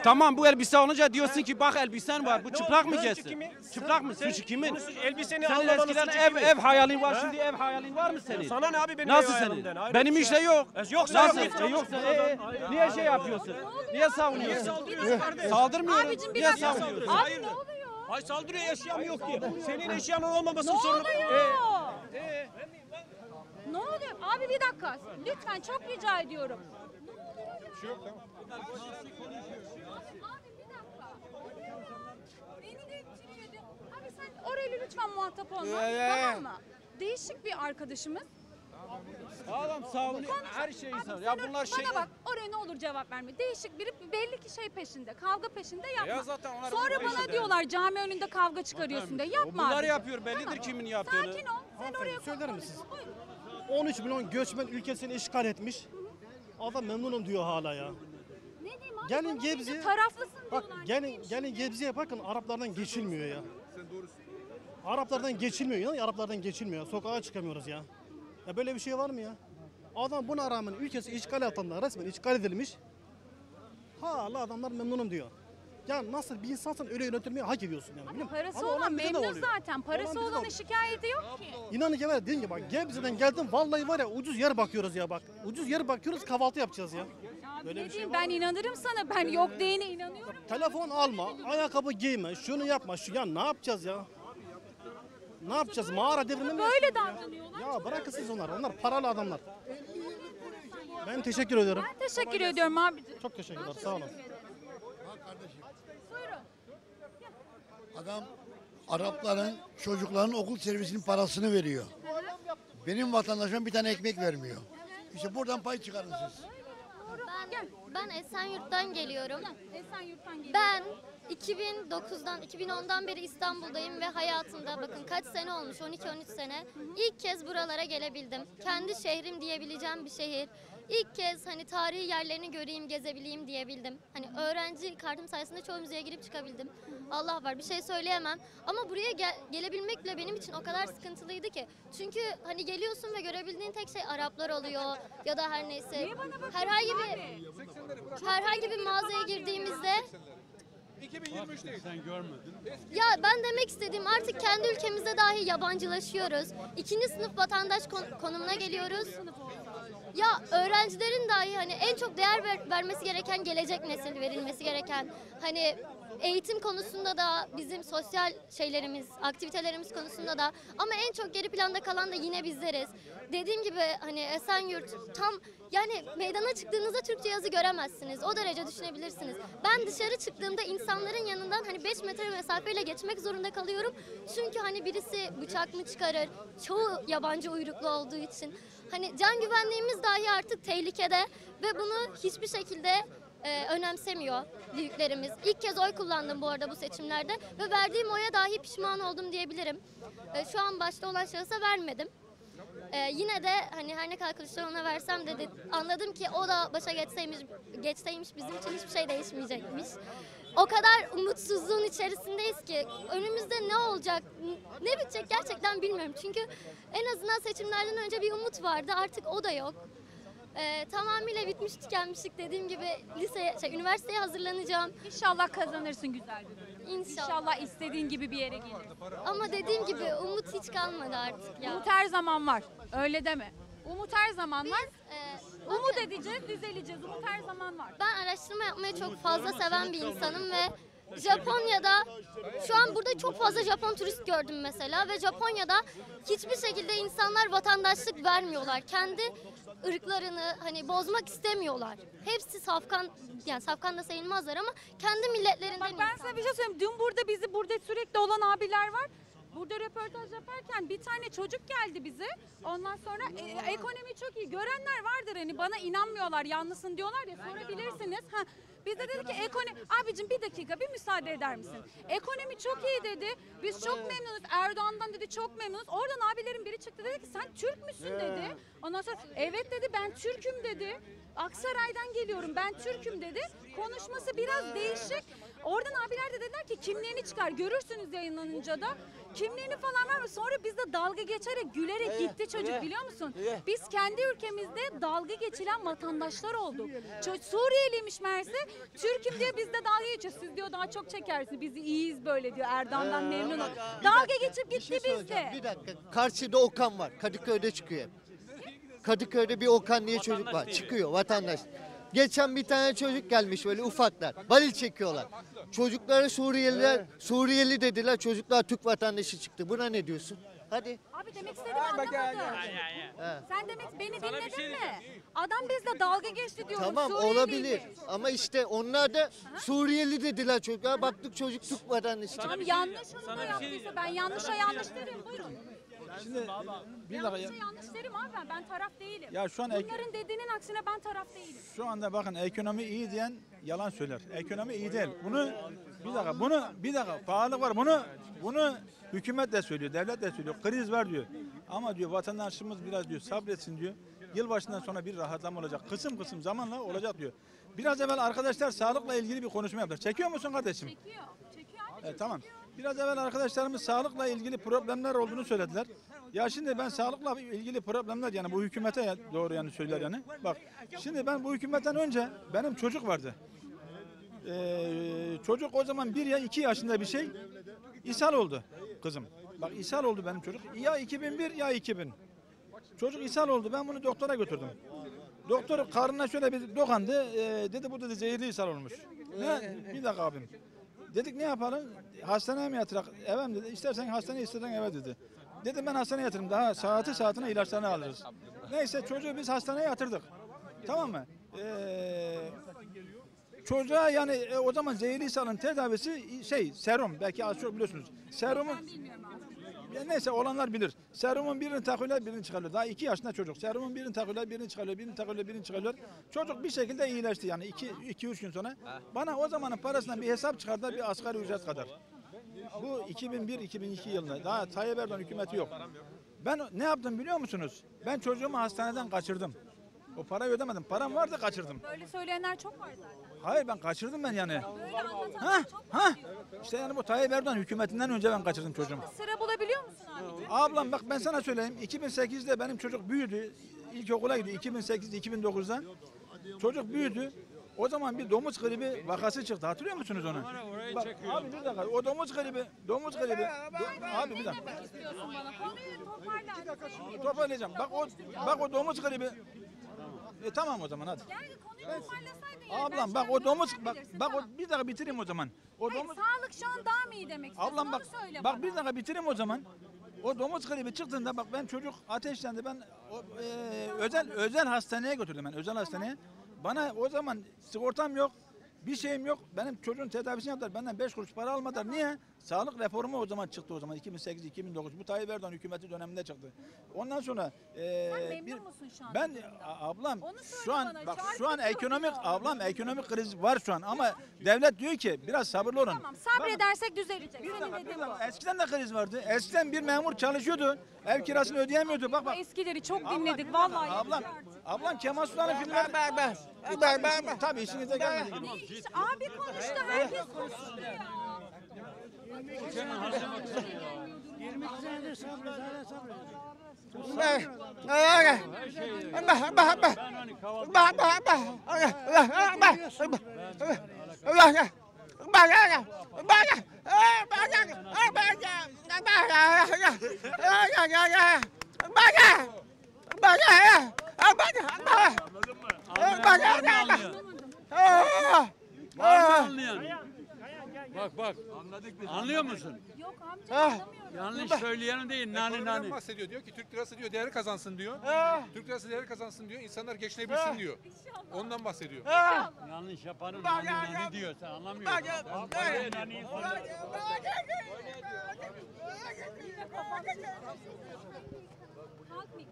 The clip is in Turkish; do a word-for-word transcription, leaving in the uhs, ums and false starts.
Tamam bu elbise alınca diyorsun ki bak elbisen var. Bu çıplak mı gezsin? Çıplak mı? Suçu kimin? Elbiseni Senin almamanın eskiden suçu ev kimin? ev hayalin var. Şimdi ev hayalin var mı senin? Sana ne abi benim Nasıl ev senin? hayalimden? Hayret Benim bir işte şey. yok. E, yoksa Nasıl? yok. E, yoksa e, e, niye şey yapıyorsun? Niye savunuyorsun? Saldırıyorsun. Saldırmıyorum. Abicim bir Niye dakika. savunuyorsun? Abi ne oluyor? Ay saldırıyor eşyam yok diye. Senin eşyanın Ne olmamasının sorunu. oluyor? Ne oluyor? Abi bir dakika. Lütfen çok rica ediyorum. Bir şey yok tamam. Abi bir dakika. Beni de etkiledi. Abi sen orayla lütfen muhatap olma. Ee, Tamam mı? Değişik bir arkadaşımız. Adam savunuyor. Her şeyi Abi savunuyor. Ya sana- bunlar şey. Bana bak oraya ne olur cevap verme. Değişik biri belli ki şey peşinde. Kavga peşinde yapma. Ya zaten onlar Sonra bunun bana peşinde. diyorlar cami önünde kavga çıkarıyorsun diye. Yapma Bunlar abi. yapıyor. Bellidir kimin yaptığını. Sakin ol. Sen oraya Söyler misiniz? Buyurun. on üç milyon göçmen ülkesini işgal etmiş. Adam memnunum diyor hala ya. Ne diyeyim abi? Gelin bana deyince Gebze'ye- Taraflısın Bak diyorlar. Ne gelin diyeyim gelin şimdi? Gebze'ye bakın Araplardan geçilmiyor ya. Araplardan geçilmiyor ya. Araplardan geçilmiyor. Sokağa çıkamıyoruz ya. Ya böyle bir şey var mı ya? Adam buna rağmen ülkesi işgal altında resmen işgal edilmiş. Hala adamlar memnunum diyor. Ya nasıl bir insansın öyle yönetilmeyi hak ediyorsun yani. Ama biliyor musun? parası Ama olan bize de memnun oluyor. zaten. Parası Olan bize de olanın oluyor. şikayeti yok ki. İnanın ki var dediğim gibi bak Gebze'den geldim vallahi var ya ucuz yer bakıyoruz ya bak. Ucuz yer bakıyoruz kahvaltı yapacağız ya. Abi Böyle ne bir şey diyeyim var ben inanırım sana. Ben yok diyene inanıyorum. Telefon alma, ayakkabı giyme, şunu yapma, şu ya ne yapacağız ya? Ne yapacağız? Mağara devrimi mi? Böyle davranıyorlar. Ya bırakın siz onları. Onlar paralı adamlar. Ben teşekkür ediyorum. Ben teşekkür ediyorum abi. Çok teşekkürler. Sağ olun. Buyurun. Adam Arapların çocukların okul servisinin parasını veriyor. Benim vatandaşıma bir tane ekmek vermiyor. İşte buradan pay çıkarın siz. Gel. Ben Esenyurt'tan geliyorum. Esenyurt'tan geliyorum. Ben iki bin dokuzdan iki bin ondan beri İstanbul'dayım ve hayatımda bakın kaç sene olmuş on iki on üç sene ilk kez buralara gelebildim. Kendi şehrim diyebileceğim bir şehir. İlk kez hani tarihi yerlerini göreyim, gezebileyim diyebildim. Hani öğrenci kartım sayesinde çoğu müzeye girip çıkabildim. Allah var bir şey söyleyemem. Ama buraya gel- gelebilmek bile benim için o kadar sıkıntılıydı ki. Çünkü hani geliyorsun ve görebildiğin tek şey Araplar oluyor ya da her neyse. Niye bana bakıyorsun Herhangi bir abi? herhangi bir mağazaya girdiğimizde iki bin yirmi üç değil. Sen görmedin. ya ben demek istediğim artık kendi ülkemizde dahi yabancılaşıyoruz. İkinci sınıf vatandaş kon- konumuna geliyoruz. Ya öğrencilerin dahi hani en çok değer ver- vermesi gereken gelecek nesil verilmesi gereken hani eğitim konusunda da bizim sosyal şeylerimiz, aktivitelerimiz konusunda da ama en çok geri planda kalan da yine bizleriz. Dediğim gibi hani Esenyurt tam yani meydana çıktığınızda Türkçe yazı göremezsiniz. O derece düşünebilirsiniz. Ben dışarı çıktığımda insanların yanından hani beş metre mesafeyle geçmek zorunda kalıyorum. Çünkü hani birisi bıçak mı çıkarır? Çoğu yabancı uyruklu olduğu için. Hani can güvenliğimiz dahi artık tehlikede ve bunu hiçbir şekilde e, önemsemiyor büyüklerimiz. İlk kez oy kullandım bu arada bu seçimlerde ve verdiğim oya dahi pişman oldum diyebilirim. E, şu an başta olan şahısa vermedim. Ee, yine de hani her ne kadar Kılıçdaroğlu'na versem de, de anladım ki o da başa geçseymiş, geçseymiş bizim için hiçbir şey değişmeyecekmiş. O kadar umutsuzluğun içerisindeyiz ki önümüzde ne olacak, ne bitecek gerçekten bilmiyorum. Çünkü en azından seçimlerden önce bir umut vardı, artık o da yok. Ee, tamamıyla bitmiş tükenmişlik dediğim gibi liseye, şey, üniversiteye hazırlanacağım. İnşallah kazanırsın güzel bir bölüm. İnşallah. İnşallah istediğin gibi bir yere gelir. Ama dediğim gibi umut hiç kalmadı artık ya. Umut her zaman var. Öyle deme. Umut her zaman var. Ee, Umut edeceğiz, düzeleceğiz. Umut her zaman var. Ben araştırma yapmayı çok fazla seven bir insanım ve Japonya'da şu an burada çok fazla Japon turist gördüm mesela ve Japonya'da hiçbir şekilde insanlar vatandaşlık vermiyorlar. Kendi ırklarını hani bozmak istemiyorlar. Hepsi safkan, yani safkan da sayılmazlar ama kendi milletlerinden Bak ben insan. sana bir şey söyleyeyim. Dün burada bizi burada sürekli olan abiler var. Burada röportaj yaparken bir tane çocuk geldi bize. Ondan sonra e, ekonomi çok iyi. Görenler vardır hani bana inanmıyorlar, yanlısın diyorlar ya sorabilirsiniz. Ha, biz de dedik ki ekonomi... Abicim bir dakika bir müsaade eder misin? Ekonomi çok iyi dedi. Biz çok memnunuz. Erdoğan'dan dedi çok memnunuz. Oradan abilerin biri çıktı dedi ki sen Türk müsün dedi. Ondan sonra evet dedi ben Türk'üm dedi. Aksaray'dan geliyorum ben Türk'üm dedi. Konuşması biraz değişik Oradan abiler de dediler ki kimliğini çıkar. Görürsünüz yayınlanınca da. Kimliğini falan var mı? Sonra bizde dalga geçerek gülerek gitti çocuk biliyor musun? Biz kendi ülkemizde dalga geçilen vatandaşlar olduk. Ço- Suriyeliymiş meğerse. Türk'üm diye bizde dalga geçiyor. Siz diyor daha çok çekersiniz. Biz iyiyiz böyle diyor. Erdoğan'dan memnunum. Dalga geçip Bir gitti şey söyleyeceğim. bizde. Bir dakika. Karşıda Okan var. Kadıköy'de çıkıyor. Kadıköy'de bir Okan diye çocuk var. Çıkıyor vatandaş. Geçen bir tane çocuk gelmiş böyle ufaklar. Balil çekiyorlar. Çocuklara Suriyeliler, Suriyeli dediler. Çocuklar Türk vatandaşı çıktı. Buna ne diyorsun? Hadi. Abi demek istediğimi anlamadın. Sen demek beni dinledin mi? Adam bizle dalga geçti diyorum. Tamam Suriyeliymiş. olabilir. Ama işte onlar da Suriyeli dediler çocuklar. Baktık çocuk Türk vatandaşı çıktı. Tamam yanlış hanım da yaptıysa ben yanlışa yanlış derim. Buyurun. Şimdi bir dakika ya. Yanlışa yanlış derim abi ben. Ben taraf değilim. Ya şu an ek- Bunların dediğinin aksine ben taraf değilim. Şu anda bakın ekonomi iyi diyen yalan söyler. Ekonomi iyi değil. Bunu bir dakika bunu bir dakika pahalılık var. Bunu bunu hükümet de söylüyor, devlet de söylüyor. Kriz var diyor. Ama diyor vatandaşımız biraz diyor sabretsin diyor. Yılbaşından sonra bir rahatlama olacak. Kısım kısım zamanla olacak diyor. Biraz evvel arkadaşlar sağlıkla ilgili bir konuşma yaptılar. Çekiyor musun kardeşim? Çekiyor. Çekiyor abi. Evet, tamam. Biraz evvel arkadaşlarımız sağlıkla ilgili problemler olduğunu söylediler. Ya şimdi ben sağlıkla ilgili problemler yani bu hükümete doğru yani söyler yani. Bak şimdi ben bu hükümetten önce benim çocuk vardı. Ee, çocuk o zaman bir ya iki yaşında bir şey ishal oldu kızım. Bak ishal oldu benim çocuk. Ya iki bin bir ya iki bin. Çocuk ishal oldu. Ben bunu doktora götürdüm. Doktor karnına şöyle bir dokandı. Ee, dedi bu dedi zehirli ishal olmuş. Ne? Bir dakika abim. Dedik ne yapalım? Hastaneye mi yatırak? Eve mi dedi. İstersen hastaneye istersen eve dedi. Dedim ben hastaneye yatırım. Daha saati saatine ilaçlarını alırız. Neyse çocuğu biz hastaneye yatırdık. Tamam mı? Ee, çocuğa yani e, o zaman zehirli ishalın tedavisi şey serum. Belki az çok biliyorsunuz. Serumun ya neyse olanlar bilir. Serumun birini takıyorlar birini çıkarıyor. Daha iki yaşında çocuk. Serumun birini takıyorlar birini çıkarıyor. Birini takıyorlar birini çıkarıyor. Çocuk bir şekilde iyileşti yani iki, iki üç gün sonra. Bana o zamanın parasından bir hesap çıkardılar bir asgari ücret kadar. Bu iki bin bir iki bin iki yılında. Daha Tayyip Erdoğan hükümeti yok. Ben ne yaptım biliyor musunuz? Ben çocuğumu hastaneden kaçırdım. O parayı ödemedim. Param vardı kaçırdım. Böyle söyleyenler çok var zaten. Hayır ben kaçırdım ben yani. Böyle anlatanlar Ha çok ha. İşte yani bu Tayyip Erdoğan hükümetinden önce ben kaçırdım çocuğumu. Sıra bulabiliyor musun abi? Ablam bak ben sana söyleyeyim. iki bin sekizde benim çocuk büyüdü. İlkokula gidiyor. iki bin sekizde iki bin dokuzda. Çocuk büyüdü. O zaman bir domuz gribi vakası çıktı. Hatırlıyor musunuz onu? Bak, abi bir dakika. O domuz gribi, domuz gribi. Do- abi bir dakika. Ne istiyorsun bana? Konuyu toparla. Toparlayacağım. Bak o bak o domuz gribi. E tamam o zaman hadi. Yani konuyu toparlasaydın ya. Ablam bak o domuz bak bak o bir dakika bitireyim o zaman. O Hayır, domuz sağlık şu an daha mı iyi demek istiyorsun? Ablam bak Onu söyle bak bana. bir dakika bitireyim o zaman. O domuz gribi çıktığında bak ben çocuk ateşlendi. Ben o, e, özel özel hastaneye götürdüm ben özel hastaneye. Bana o zaman sigortam yok. Bir şeyim yok. Benim çocuğun tedavisini yaptılar. Benden beş kuruş para almadılar. Niye? Sağlık reformu o zaman çıktı o zaman. iki bin sekiz iki bin dokuz. Bu Tayyip Erdoğan hükümeti döneminde çıktı. Ondan sonra e, Sen memnun musun şu an? Ben a- ablam Onu söyle şu an bana. bak Şu şu an an kötü ekonomik oluyor. ablam ekonomik kriz var şu an ama devlet diyor ki biraz sabırlı olun. Tamam sabredersek düzelecek. Bir Senin dakika, bir dediğin dakika. bu. Eskiden de kriz vardı. Eskiden bir memur çalışıyordu. Ev kirasını ödeyemiyordu. Bak bak. Eskileri çok Ablam, dinledik bir vallahi. dakika, Ablam, yeter artık. ablam Kemal Sunal'ın filmleri. Ben ben Ben ben ben. Tabii işinize gelmedi. Ne işte abi konuştu herkes konuştu ya. Anlayan. Bak bak. Anlıyor musun? Yok amca anlamıyorum. Yanlış söyleyen değil. Nani Ekonomiden nani. bahsediyor. Diyor ki Türk lirası diyor değeri kazansın diyor. Türk lirası değeri kazansın diyor. İnsanlar geçinebilsin diyor. Ondan bahsediyor. Yanlış yapanın nani nani diyor. Sen anlamıyorsun. Nani nani. Halk